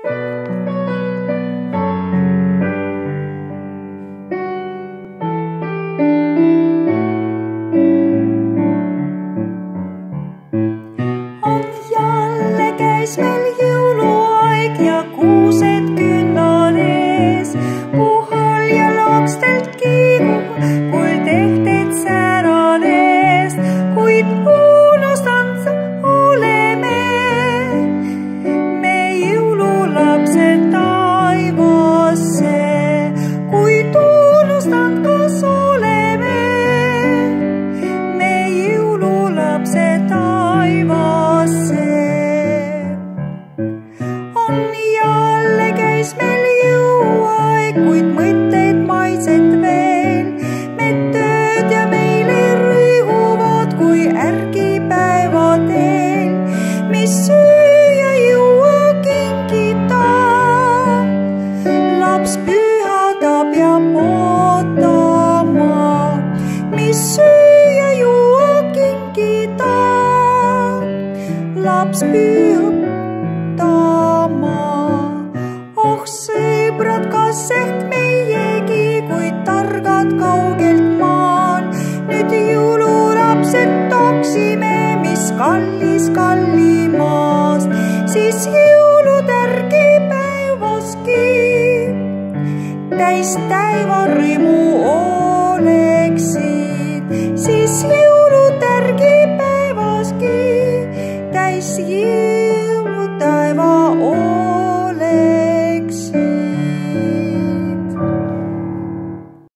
Meil jõuluaeg ja kuused künnal ees, puhal ja lakstelt kiigub, kuld ehted särades, kuid unustanud sa oleme me jõululapsed taevasse, kuid unustanud kas oleme me jõululapsed taevasse. Jälle käis meil jõuaeg, kuid mõtteid maitset veel. Me tööd ja meile rõhuvad, kui ärgipäevadel, mis süüa jõua kinkida. Laps püha ta peab ootama, mis süüa jõua kinkida. Laps püha oh sõbrad, kas ehk meiegi, kui targad kaugelt maan, nüüd jõululapsed tooksime, mis kallis kallimaast, siis jõulud ärgipäevaski täis täiva rõõmu